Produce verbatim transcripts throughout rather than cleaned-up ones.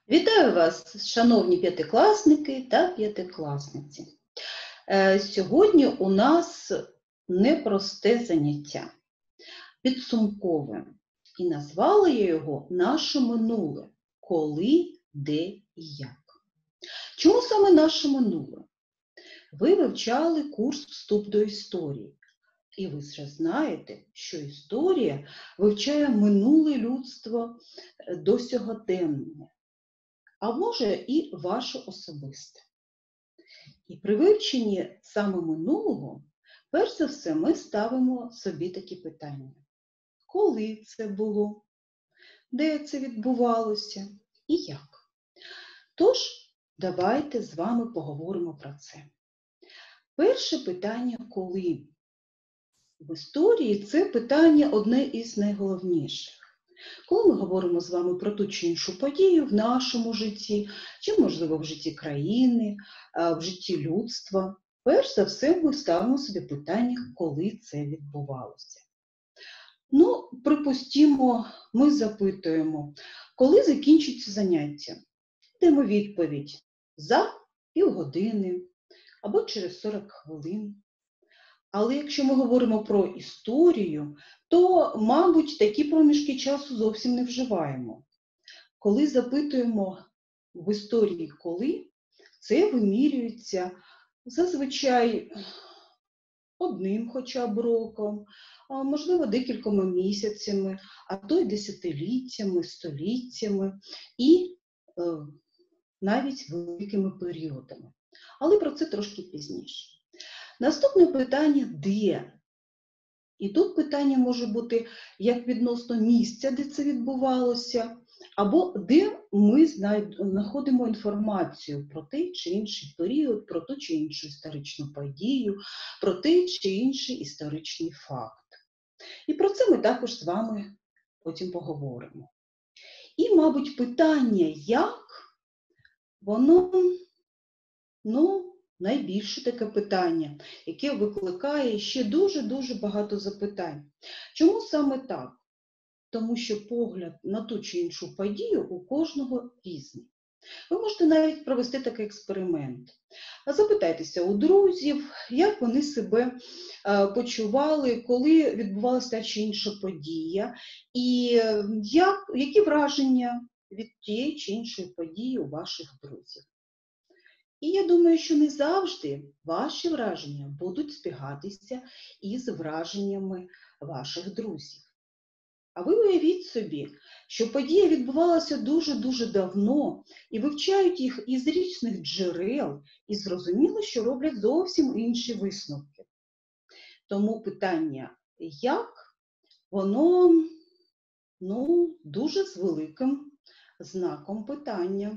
Вітаю вас, шановні п'ятикласники та п'ятикласниці. Сьогодні у нас непросте заняття, підсумкове. І назвала я його «Наше минуле. Коли, де і як». Чому саме наше минуле? Ви вивчали курс «Вступ до історії». І ви вже знаєте, що історія вивчає минуле людство до сьогодення, а може і ваше особисте. І при вивченні саме минулого, перш за все, ми ставимо собі такі питання. Коли це було? Де це відбувалося? І як? Тож, давайте з вами поговоримо про це. Перше питання – коли? В історії це питання одне із найголовніших. Коли ми говоримо з вами про ту чи іншу подію в нашому житті, чи, можливо, в житті країни, в житті людства, перш за все ми ставимо собі питання, коли це відбувалося. Ну, припустімо, ми запитуємо, коли закінчиться заняття? Даємо відповідь за півгодини або через сорок хвилин. Але якщо ми говоримо про історію, то, мабуть, такі проміжки часу зовсім не вживаємо. Коли запитуємо в історії «коли», це вимірюється зазвичай одним хоча б роком, можливо, декількома місяцями, а то й десятиліттями, століттями і е, навіть великими періодами. Але про це трошки пізніше. Наступне питання – де? І тут питання може бути як відносно місця, де це відбувалося, або де ми знаходимо інформацію про той чи інший період, про ту чи іншу історичну подію, про той чи інший історичний факт. І про це ми також з вами потім поговоримо. І, мабуть, питання «як?» воно, ну, найбільше таке питання, яке викликає ще дуже-дуже багато запитань. Чому саме так? Тому що погляд на ту чи іншу подію у кожного різний. Ви можете навіть провести такий експеримент. Запитайтеся у друзів, як вони себе почували, коли відбувалася та чи інша подія, і як, які враження від тієї чи іншої події у ваших друзів. І я думаю, що не завжди ваші враження будуть збігатися із враженнями ваших друзів. А ви уявіть собі, що подія відбувалася дуже-дуже давно, і вивчають їх із різних джерел, і зрозуміло, що роблять зовсім інші висновки. Тому питання «як?» воно, ну, дуже з великим знаком питання.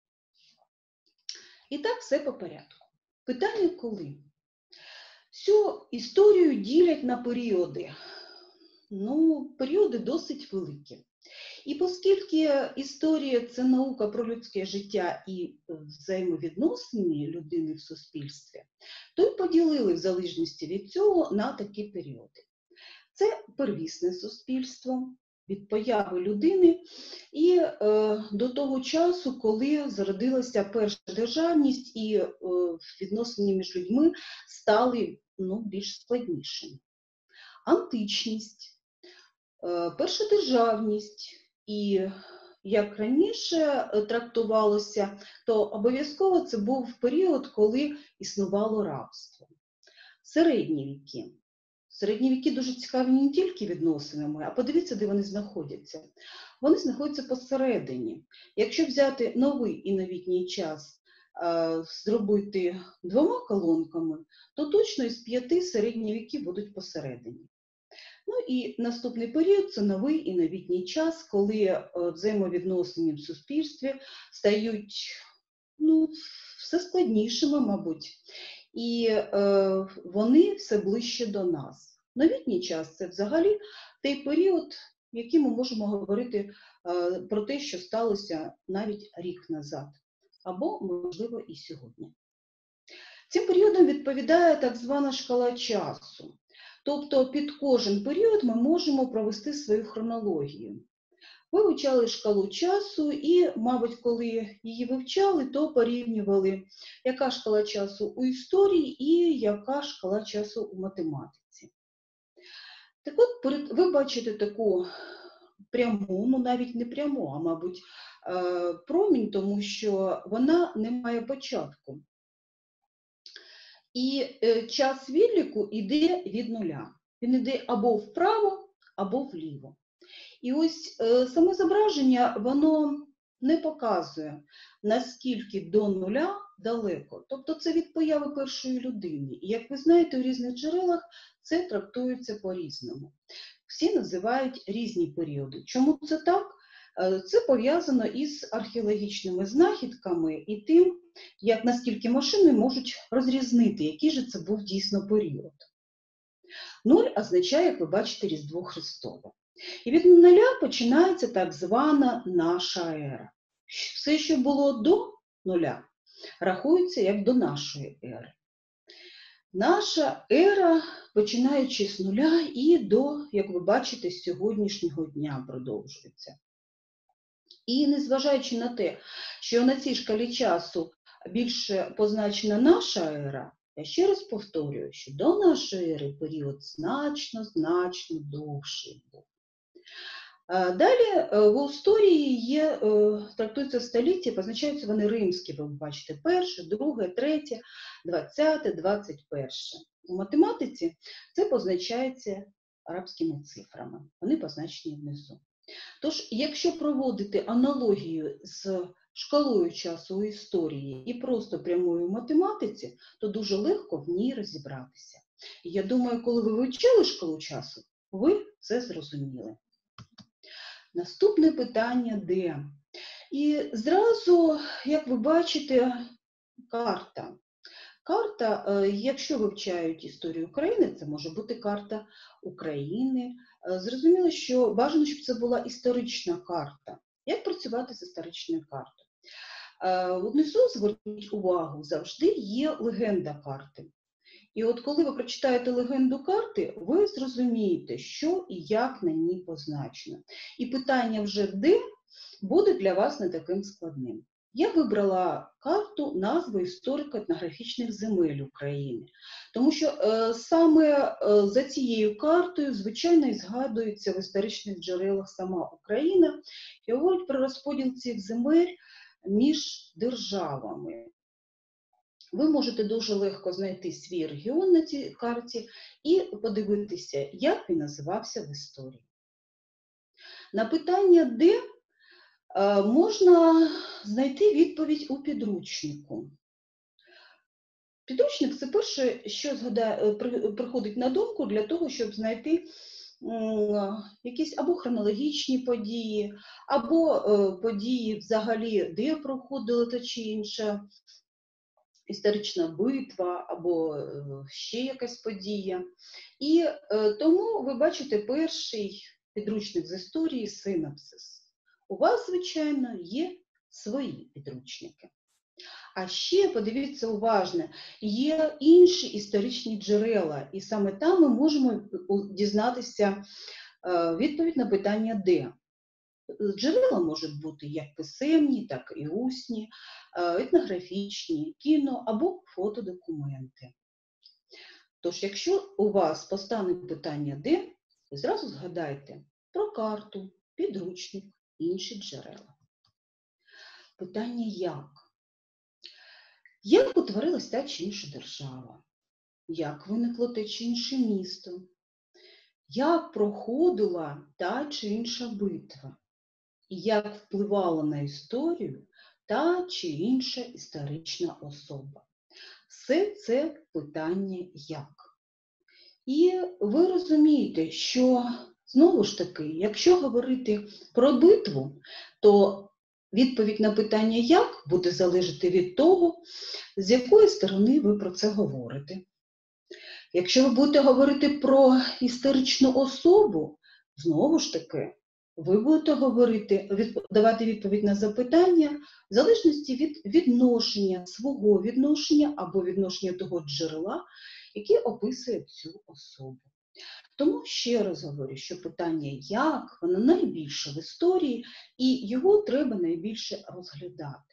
І так, все по порядку. Питання «коли?». Всю історію ділять на періоди. Ну, періоди досить великі. І оскільки історія – це наука про людське життя і взаємовідносини людини в суспільстві, то й поділили в залежності від цього на такі періоди. Це первісне суспільство, від появи людини і е, до того часу, коли зародилася перша державність і е, відносини між людьми стали, ну, більш складнішими. Античність, е, перша державність і, як раніше трактувалося, то обов'язково це був період, коли існувало рабство. Середні віки. Середні віки дуже цікаві не тільки відносинами, а подивіться, де вони знаходяться. Вони знаходяться посередині. Якщо взяти новий і новітній час, е, зробити двома колонками, то точно із п'яти середні віки будуть посередині. Ну і наступний період – це новий і новітній час, коли е, взаємовідносини в суспільстві стають, ну, все складнішими, мабуть. І е, вони все ближче до нас. Новітній час – це взагалі той період, в який ми можемо говорити е, про те, що сталося навіть рік назад, або, можливо, і сьогодні. Цим періодом відповідає так звана шкала часу. Тобто під кожен період ми можемо провести свою хронологію. Ви вивчали шкалу часу і, мабуть, коли її вивчали, то порівнювали, яка шкала часу у історії і яка шкала часу у математиці. Так от, ви бачите таку пряму, ну навіть не пряму, а, мабуть, промінь, тому що вона не має початку. І час відліку йде від нуля. Він йде або вправо, або вліво. І ось саме зображення, воно не показує, наскільки до нуля далеко. Тобто це від появи першої людини. І, як ви знаєте, у різних джерелах це трактується по-різному. Всі називають різні періоди. Чому це так? Це пов'язано із археологічними знахідками і тим, як наскільки машини можуть розрізнити, який же це був дійсно період. Нуль означає, як ви бачите, Різдво Христове. І від нуля починається так звана наша ера. Все, що було до нуля, рахується як до нашої ери. Наша ера, починаючи з нуля і до, як ви бачите, сьогоднішнього дня продовжується. І незважаючи на те, що на цій шкалі часу більше позначена наша ера, я ще раз повторюю, що до нашої ери період значно-значно довший був. Далі в історії є, трактуються століття, позначаються вони римські, ви бачите, перше, друге, третє, двадцяте, двадцять перше. У математиці це позначається арабськими цифрами, вони позначені внизу. Тож, якщо проводити аналогію з шкалою часу у історії і просто прямою в математиці, то дуже легко в ній розібратися. І я думаю, коли ви вивчили шкалу часу, ви це зрозуміли. Наступне питання – де? І зразу, як ви бачите, карта. Карта, якщо вивчають історію України, це може бути карта України. Зрозуміло, що бажано, щоб це була історична карта. Як працювати з історичною картою? Внизу, зверніть увагу, завжди є легенда карти. І от коли ви прочитаєте легенду карти, ви зрозумієте, що і як на ній позначено. І питання вже «де» буде для вас не таким складним. Я вибрала карту назви історико-етнографічних земель України, тому що е, саме е, за цією картою, звичайно, і згадується в історичних джерелах сама Україна і говорить про розподіл цих земель між державами. Ви можете дуже легко знайти свій регіон на цій карті і подивитися, як він називався в історії. На питання «де» можна знайти відповідь у підручнику. Підручник – це перше, що згадає, приходить на думку для того, щоб знайти якісь або хронологічні події, або події взагалі, де проходила та чи інша історична битва, або ще якась подія. І тому ви бачите перший підручник з історії «Синопсис». У вас, звичайно, є свої підручники. А ще, подивіться уважно, є інші історичні джерела, і саме там ми можемо дізнатися відповідь на питання «де». Джерела можуть бути як писемні, так і усні, етнографічні, кіно або фотодокументи. Тож, якщо у вас постане питання «де», ви зразу згадайте про карту, підручник, інші джерела. Питання «як». Як утворилась та чи інша держава? Як виникло те чи інше місто? Як проходила та чи інша битва? І як впливала на історію та чи інша історична особа? Все це питання «як». І ви розумієте, що, знову ж таки, якщо говорити про битву, то відповідь на питання «як» буде залежати від того, з якої сторони ви про це говорите. Якщо ви будете говорити про історичну особу, знову ж таки, ви будете говорити, давати відповідь на запитання в залежності від відношення, свого відношення або відношення того джерела, яке описує цю особу. Тому ще раз говорю, що питання «як» воно найбільше в історії, і його треба найбільше розглядати.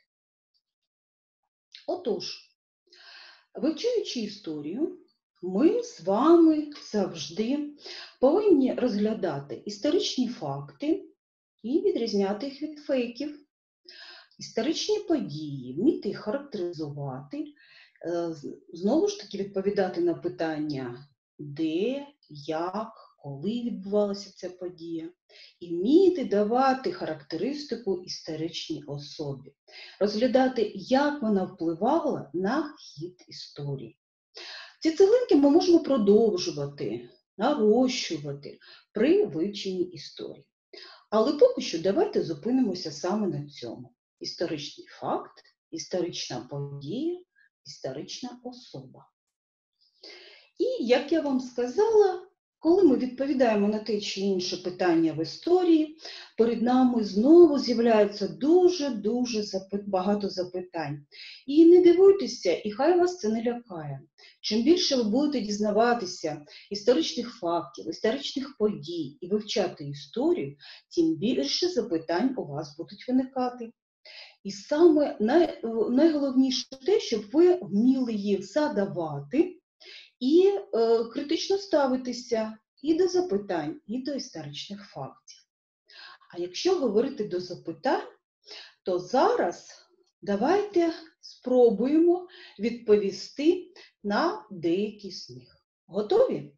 Отож, вивчаючи історію, ми з вами завжди повинні розглядати історичні факти і відрізняти їх від фейків. Історичні події, вміти їх характеризувати, знову ж таки відповідати на питання де, як, коли відбувалася ця подія, і вміти давати характеристику історичній особі, розглядати, як вона впливала на хід історії. Ці цеглинки ми можемо продовжувати, нарощувати при вивченні історії. Але поки що давайте зупинимося саме на цьому. Історичний факт, історична подія, історична особа. І, як я вам сказала, коли ми відповідаємо на те чи інше питання в історії, перед нами знову з'являється дуже-дуже багато запитань. І не дивуйтеся, і хай вас це не лякає. Чим більше ви будете дізнаватися історичних фактів, історичних подій і вивчати історію, тим більше запитань у вас будуть виникати. І саме най, найголовніше те, щоб ви вміли їх задавати і е, критично ставитися і до запитань, і до історичних фактів. А якщо говорити до запитань, то зараз давайте спробуємо відповісти на деякі з них. Готові?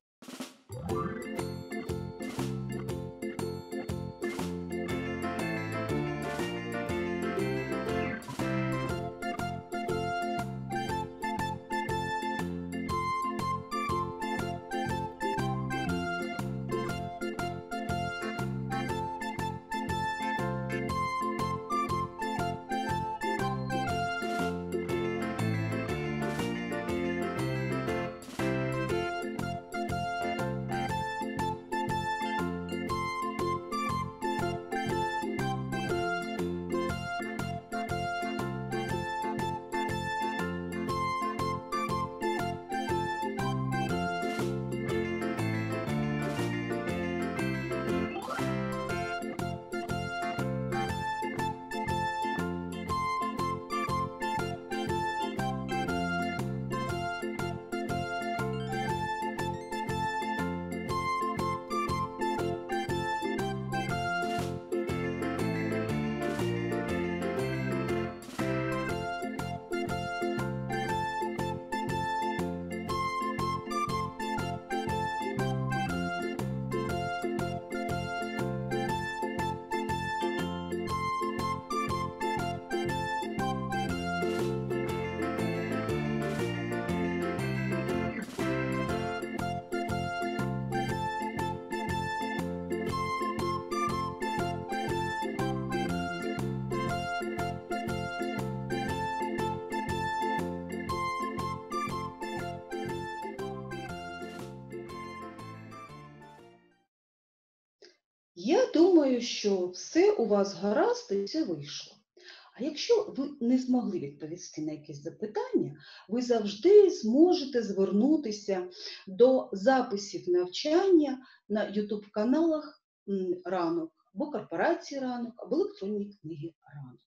Я думаю, що все у вас гаразд і все вийшло. А якщо ви не змогли відповісти на якесь запитання, ви завжди зможете звернутися до записів навчання на ютуб-каналах «Ранок», або корпорації «Ранок», або електронні книги «Ранок».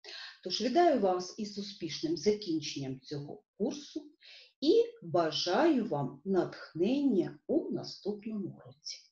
Тож вітаю вас із успішним закінченням цього курсу і бажаю вам натхнення у наступному році.